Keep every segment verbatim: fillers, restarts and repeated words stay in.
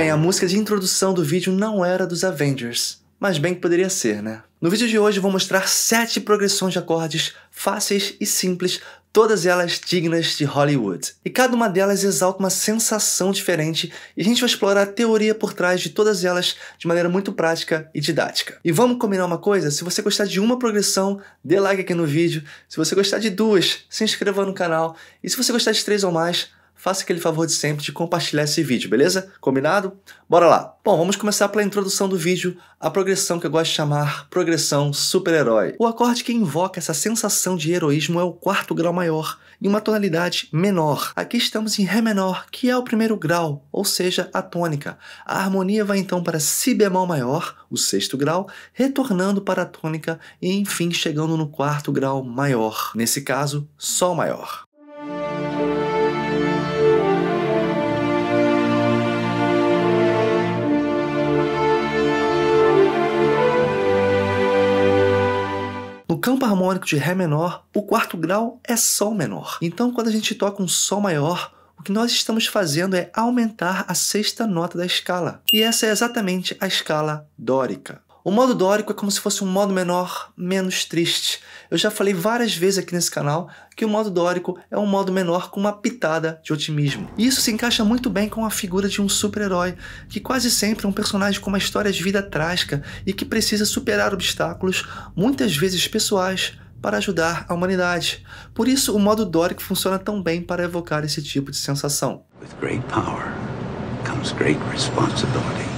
bem, a música de introdução do vídeo não era dos Avengers, mas bem que poderia ser, né? No vídeo de hoje eu vou mostrar sete progressões de acordes fáceis e simples, todas elas dignas de Hollywood. E cada uma delas exalta uma sensação diferente e a gente vai explorar a teoria por trás de todas elas de maneira muito prática e didática. E vamos combinar uma coisa? Se você gostar de uma progressão, dê like aqui no vídeo. Se você gostar de duas, se inscreva no canal. E se você gostar de três ou mais, faça aquele favor de sempre de compartilhar esse vídeo, beleza? Combinado? Bora lá! Bom, vamos começar pela introdução do vídeo, a progressão que eu gosto de chamar progressão super-herói. O acorde que invoca essa sensação de heroísmo é o quarto grau maior, em uma tonalidade menor. Aqui estamos em Ré menor, que é o primeiro grau, ou seja, a tônica. A harmonia vai então para Si bemol maior, o sexto grau, retornando para a tônica e enfim chegando no quarto grau maior. Nesse caso, Sol maior. No campo harmônico de Ré menor, o quarto grau é Sol menor. Então, quando a gente toca um Sol maior, o que nós estamos fazendo é aumentar a sexta nota da escala. E essa é exatamente a escala dórica. O modo dórico é como se fosse um modo menor menos triste. Eu já falei várias vezes aqui nesse canal que o modo dórico é um modo menor com uma pitada de otimismo. E isso se encaixa muito bem com a figura de um super-herói, que quase sempre é um personagem com uma história de vida trágica e que precisa superar obstáculos, muitas vezes pessoais, para ajudar a humanidade. Por isso, o modo dórico funciona tão bem para evocar esse tipo de sensação. With great power comes great responsibility.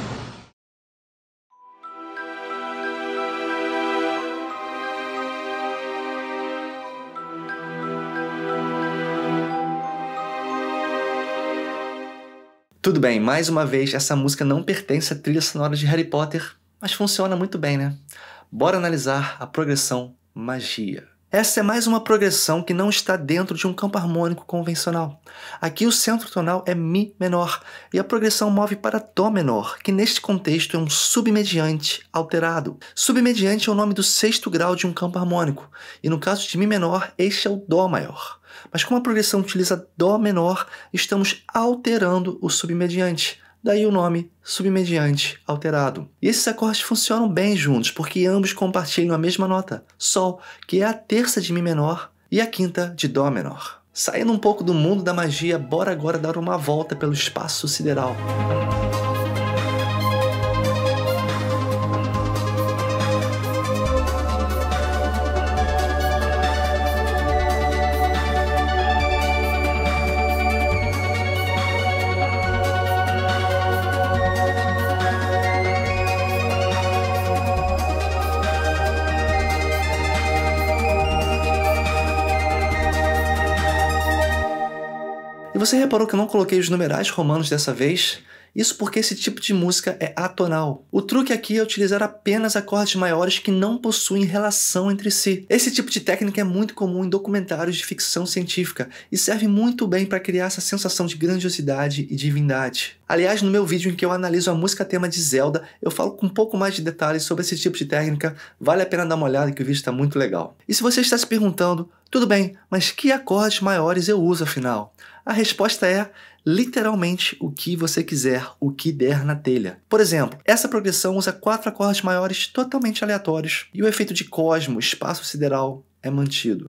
Tudo bem, mais uma vez, essa música não pertence à trilha sonora de Harry Potter, mas funciona muito bem, né? Bora analisar a progressão Magia. Essa é mais uma progressão que não está dentro de um campo harmônico convencional. Aqui o centro tonal é Mi menor e a progressão move para Dó menor, que neste contexto é um submediante alterado. Submediante é o nome do sexto grau de um campo harmônico, e no caso de Mi menor, este é o Dó maior. Mas como a progressão utiliza Dó menor, estamos alterando o submediante. Daí o nome submediante alterado. E esses acordes funcionam bem juntos, porque ambos compartilham a mesma nota, Sol, que é a terça de Mi menor, e a quinta de Dó menor. Saindo um pouco do mundo da magia, bora agora dar uma volta pelo espaço sideral. E você reparou que eu não coloquei os numerais romanos dessa vez? Isso porque esse tipo de música é atonal. O truque aqui é utilizar apenas acordes maiores que não possuem relação entre si. Esse tipo de técnica é muito comum em documentários de ficção científica e serve muito bem para criar essa sensação de grandiosidade e divindade. Aliás, no meu vídeo em que eu analiso a música tema de Zelda, eu falo com um pouco mais de detalhes sobre esse tipo de técnica. Vale a pena dar uma olhada que o vídeo está muito legal. E se você está se perguntando, tudo bem, mas que acordes maiores eu uso afinal? A resposta é literalmente o que você quiser, o que der na telha. Por exemplo, essa progressão usa quatro acordes maiores totalmente aleatórios e o efeito de cosmo, espaço sideral, é mantido.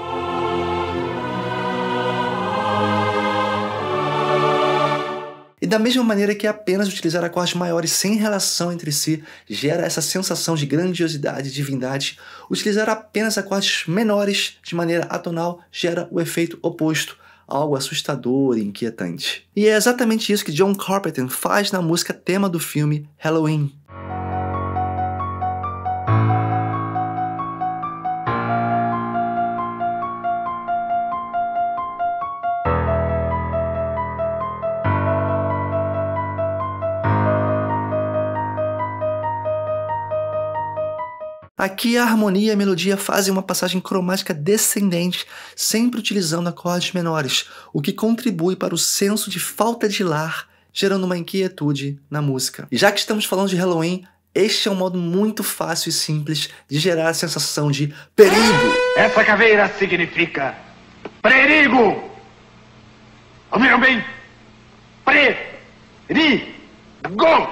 E da mesma maneira que apenas utilizar acordes maiores sem relação entre si gera essa sensação de grandiosidade e divindade, utilizar apenas acordes menores de maneira atonal gera o efeito oposto, algo assustador e inquietante. E é exatamente isso que John Carpenter faz na música tema do filme Halloween. Aqui a harmonia e a melodia fazem uma passagem cromática descendente, sempre utilizando acordes menores, o que contribui para o senso de falta de lar, gerando uma inquietude na música. E já que estamos falando de Halloween, este é um modo muito fácil e simples de gerar a sensação de perigo. Essa caveira significa perigo! Ouviram bem? Perigo! Go!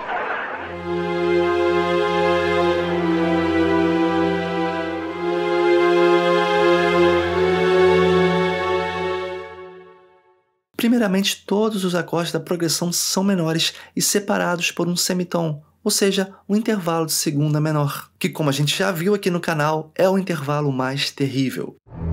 Primeiramente, todos os acordes da progressão são menores e separados por um semitom, ou seja, um intervalo de segunda menor, que, como a gente já viu aqui no canal, é o intervalo mais terrível.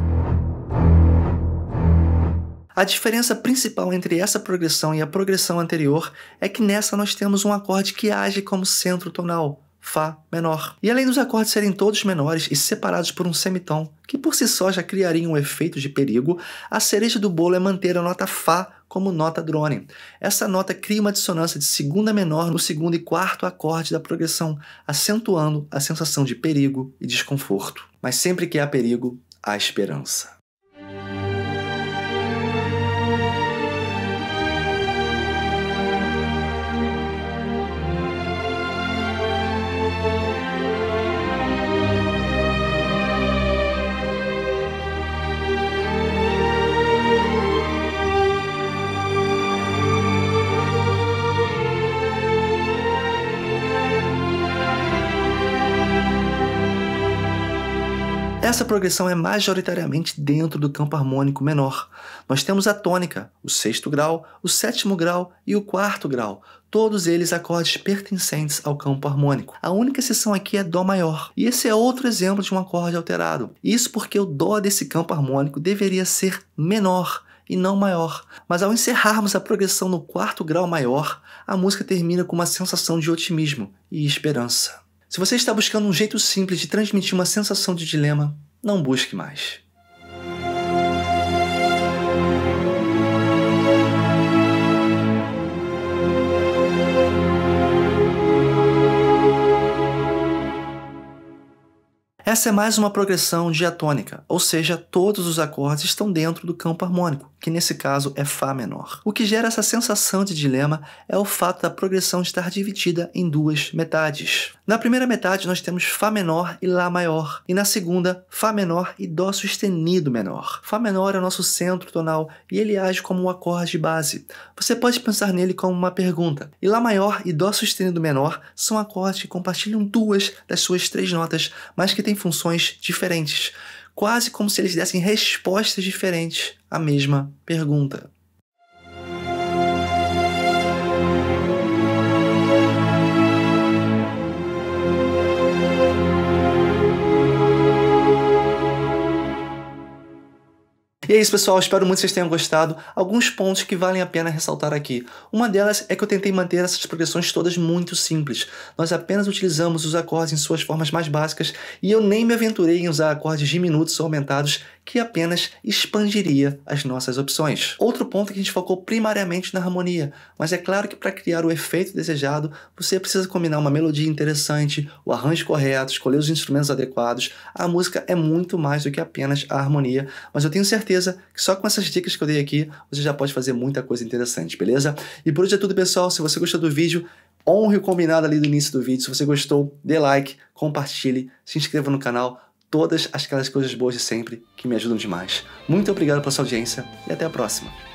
A diferença principal entre essa progressão e a progressão anterior é que nessa nós temos um acorde que age como centro tonal, Fá menor. E além dos acordes serem todos menores e separados por um semitom, que por si só já criaria um efeito de perigo, a cereja do bolo é manter a nota Fá como nota drone. Essa nota cria uma dissonância de segunda menor no segundo e quarto acorde da progressão, acentuando a sensação de perigo e desconforto. Mas sempre que há perigo, há esperança. Essa progressão é majoritariamente dentro do campo harmônico menor. Nós temos a tônica, o sexto grau, o sétimo grau e o quarto grau, todos eles acordes pertencentes ao campo harmônico. A única exceção aqui é Dó maior, e esse é outro exemplo de um acorde alterado. Isso porque o Dó desse campo harmônico deveria ser menor e não maior. Mas ao encerrarmos a progressão no quarto grau maior, a música termina com uma sensação de otimismo e esperança. Se você está buscando um jeito simples de transmitir uma sensação de dilema, não busque mais. Essa é mais uma progressão diatônica, ou seja, todos os acordes estão dentro do campo harmônico, que nesse caso é Fá menor. O que gera essa sensação de dilema é o fato da progressão estar dividida em duas metades. Na primeira metade nós temos Fá menor e Lá maior, e na segunda, Fá menor e Dó sustenido menor. Fá menor é o nosso centro tonal e ele age como um acorde base. Você pode pensar nele como uma pergunta. E Lá maior e Dó sustenido menor são acordes que compartilham duas das suas três notas, mas que têm funções diferentes, quase como se eles dessem respostas diferentes à mesma pergunta. E é isso, pessoal, espero muito que vocês tenham gostado. Alguns pontos que valem a pena ressaltar aqui. Uma delas é que eu tentei manter essas progressões todas muito simples. Nós apenas utilizamos os acordes em suas formas mais básicas e eu nem me aventurei em usar acordes diminutos ou aumentados, que apenas expandiria as nossas opções. Outro ponto é que a gente focou primariamente na harmonia, mas é claro que para criar o efeito desejado, você precisa combinar uma melodia interessante, o arranjo correto, escolher os instrumentos adequados. A música é muito mais do que apenas a harmonia, mas eu tenho certeza que só com essas dicas que eu dei aqui, você já pode fazer muita coisa interessante, beleza? E por hoje é tudo, pessoal. Se você gostou do vídeo, honre o combinado ali do início do vídeo. Se você gostou, dê like, compartilhe, se inscreva no canal. Todas aquelas coisas boas de sempre que me ajudam demais. Muito obrigado pela sua audiência e até a próxima.